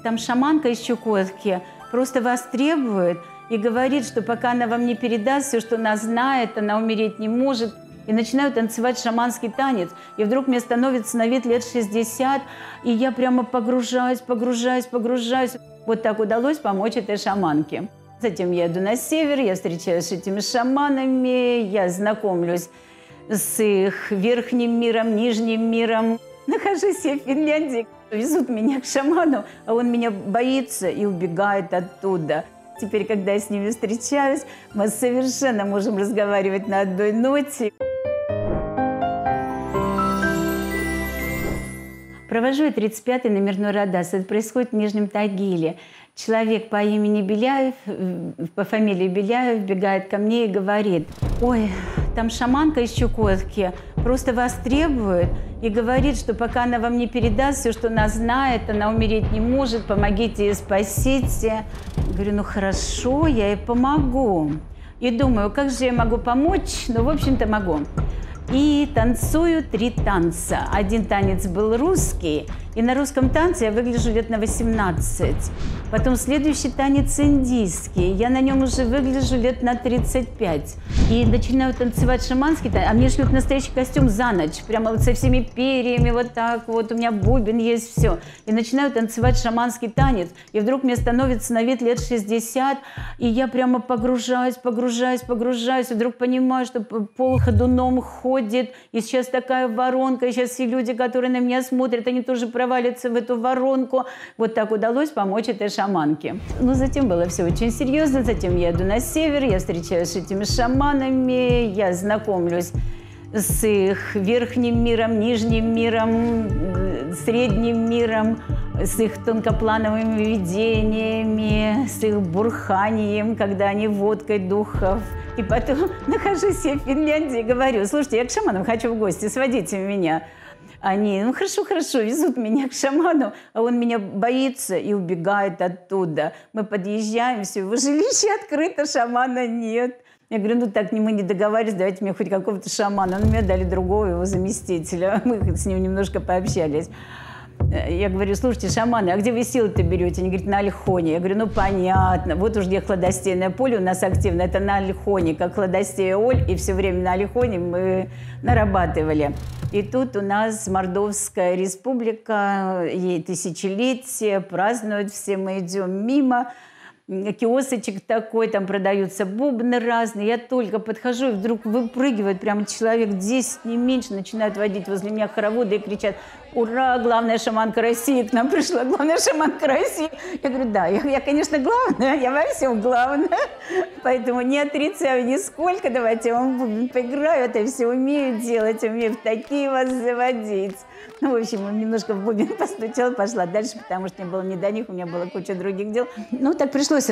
Там шаманка из Чукотки просто вас требует и говорит, что пока она вам не передаст все, что она знает, она умереть не может. И начинаю танцевать шаманский танец. И вдруг мне становится на вид лет 60, и я прямо погружаюсь. Вот так удалось помочь этой шаманке. Затем я иду на север, я встречаюсь с этими шаманами, я знакомлюсь с их верхним миром, нижним миром. Нахожусь я в Финляндии, везут меня к шаману, а он меня боится и убегает оттуда. Теперь, когда я с ними встречаюсь, мы совершенно можем разговаривать на одной ноте. Провожу я 35-й номерной Родас. Это происходит в Нижнем Тагиле. Человек по имени Беляев, по фамилии Беляев, бегает ко мне и говорит: ой, там шаманка из Чукотки просто вас требует и говорит, что пока она вам не передаст все, что она знает, она умереть не может, помогите ей, спасите. Говорю, ну хорошо, я ей помогу. И думаю, как же я могу помочь? Ну, в общем-то, могу. И танцую 3 танца. Один танец был русский, и на русском танце я выгляжу лет на 18. Потом следующий танец индийский, я на нем уже выгляжу лет на 35. И начинаю танцевать шаманский танец, а мне шлют настоящий костюм за ночь, прямо вот со всеми перьями, вот так вот, у меня бубен есть, все. И начинаю танцевать шаманский танец, и вдруг мне становится на вид лет 60, и я прямо погружаюсь, и вдруг понимаю, что пол ходуном ходит, и сейчас такая воронка, и сейчас все люди, которые на меня смотрят, они тоже провалятся в эту воронку. Вот так удалось помочь этой шаманке. Но затем было все очень серьезно. Затем я иду на север, я встречаюсь с этими шаманами, я знакомлюсь с их верхним миром, нижним миром, средним миром, с их тонкоплановыми видениями, с их бурханием, когда они водкой духов. И потом нахожусь я в Финляндии и говорю: слушайте, я к шаманам хочу в гости, сводите меня. Они, ну хорошо, везут меня к шаману, а он меня боится и убегает оттуда. Мы подъезжаем, все, его жилище открыто, шамана нет. Я говорю, ну так мы не договаривались, давайте мне хоть какого-то шамана. Ну, мне дали другого его заместителя, мы с ним немножко пообщались. Я говорю, слушайте, шаманы, а где вы силы-то берете? Они говорят, на Ольхоне. Я говорю, ну понятно, вот уж где хладостейное поле у нас активно, это на Ольхоне, как хладостея Оль, и все время на Ольхоне мы нарабатывали. И тут у нас Мордовская республика, ей тысячелетие, празднуют все, мы идем мимо. Киосочек такой, там продаются бубны разные. Я только подхожу, и вдруг выпрыгивает прямо человек 10, не меньше, начинают водить возле меня хороводы и кричат: ура, главная шаманка России к нам пришла, главная шаманка России. Я говорю, да, я, конечно, главная, я во всем главная. Поэтому не отрицаю нисколько, давайте я вам бубен поиграю, это все умею делать, умею в такие вас заводить. Ну, в общем, он немножко в бубен постучал, пошла дальше, потому что мне было не до них, у меня была куча других дел. Ну, так пришлось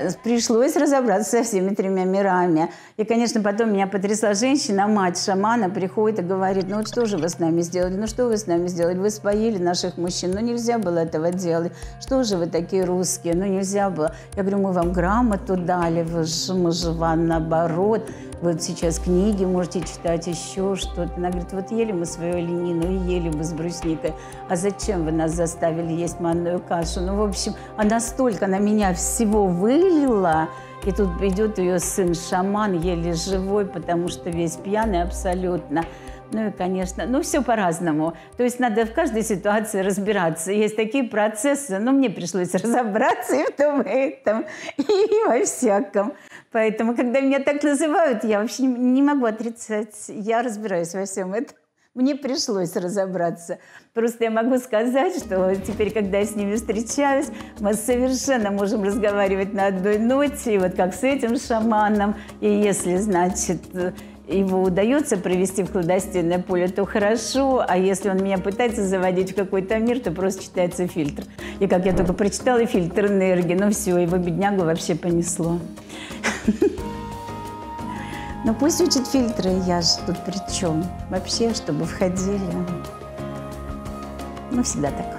разобраться со всеми 3 мирами. И, конечно, потом меня потрясла женщина, мать шамана, приходит и говорит, ну, вот что же вы с нами сделали, ну, что вы с нами сделали, вы споили наших мужчин, ну, нельзя было этого делать, что же вы такие русские, ну, нельзя было. Я говорю, мы вам грамоту дали, мы же вам наоборот. Вот сейчас книги можете читать, еще что-то. Она говорит, вот ели мы свою оленину и ели бы с брусникой. А зачем вы нас заставили есть манную кашу? Ну, в общем, она столько на меня всего вылила. И тут идет ее сын шаман, еле живой, потому что весь пьяный абсолютно. Ну и, конечно, ну все по-разному. То есть надо в каждой ситуации разбираться. Есть такие процессы, но мне пришлось разобраться и в том, и этом, и во всяком. Поэтому, когда меня так называют, я вообще не могу отрицать. Я разбираюсь во всем этом. Мне пришлось разобраться. Просто я могу сказать, что теперь, когда я с ними встречаюсь, мы совершенно можем разговаривать на одной ноте, и вот как с этим шаманом. И если, значит, его удается провести в хладостейное поле, то хорошо, а если он меня пытается заводить в какой-то мир, то просто читается фильтр. И как я только прочитала фильтр энергии, ну все, его беднягу вообще понесло. Ну пусть учат фильтры, я же тут при чем? Вообще, чтобы входили. Ну, всегда так.